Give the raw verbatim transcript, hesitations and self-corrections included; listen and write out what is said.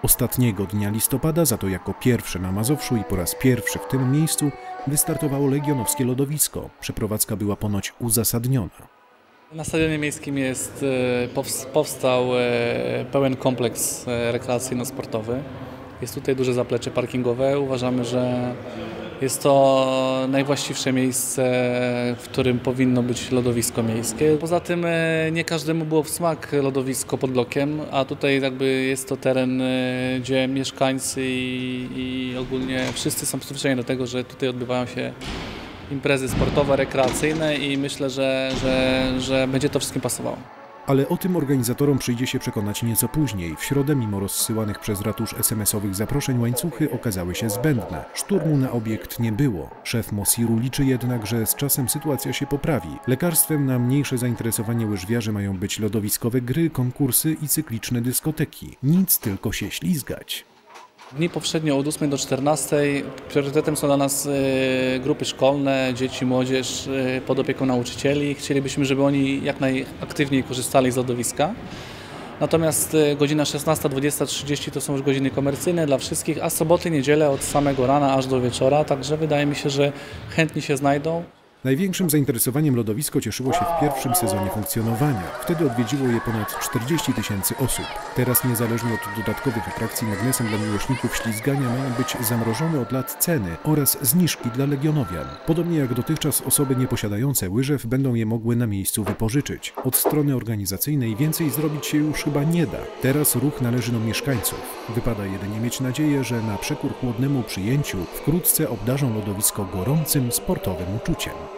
Ostatniego dnia listopada, za to jako pierwsze na Mazowszu i po raz pierwszy w tym miejscu, wystartowało legionowskie lodowisko. Przeprowadzka była ponoć uzasadniona. Na Stadionie Miejskim jest, powstał pełen kompleks rekreacyjno-sportowy. Jest tutaj duże zaplecze parkingowe. Uważamy, że jest to najwłaściwsze miejsce, w którym powinno być lodowisko miejskie. Poza tym nie każdemu było w smak lodowisko pod blokiem, a tutaj jakby jest to teren, gdzie mieszkańcy i, i ogólnie wszyscy są przyzwyczajeni do tego, że tutaj odbywają się imprezy sportowe, rekreacyjne i myślę, że, że, że będzie to wszystkim pasowało. Ale o tym organizatorom przyjdzie się przekonać nieco później. W środę, mimo rozsyłanych przez ratusz es em esowych zaproszeń, łańcuchy okazały się zbędne. Szturmu na obiekt nie było. Szef Mosiru liczy jednak, że z czasem sytuacja się poprawi. Lekarstwem na mniejsze zainteresowanie łyżwiarzy mają być lodowiskowe gry, konkursy i cykliczne dyskoteki. Nic, tylko się ślizgać. Dni powszednio od ósmej do czternastej priorytetem są dla nas grupy szkolne, dzieci, młodzież pod opieką nauczycieli. Chcielibyśmy, żeby oni jak najaktywniej korzystali z lodowiska. Natomiast godzina szesnasta, dwudziesta trzydzieści to są już godziny komercyjne dla wszystkich, a soboty, niedzielę od samego rana aż do wieczora, także wydaje mi się, że chętni się znajdą. Największym zainteresowaniem lodowisko cieszyło się w pierwszym sezonie funkcjonowania. Wtedy odwiedziło je ponad czterdzieści tysięcy osób. Teraz niezależnie od dodatkowych atrakcji magnesem dla miłośników ślizgania mają być zamrożone od lat ceny oraz zniżki dla legionowian. Podobnie jak dotychczas osoby nieposiadające łyżew będą je mogły na miejscu wypożyczyć. Od strony organizacyjnej więcej zrobić się już chyba nie da. Teraz ruch należy do mieszkańców. Wypada jedynie mieć nadzieję, że na przekór chłodnemu przyjęciu wkrótce obdarzą lodowisko gorącym sportowym uczuciem.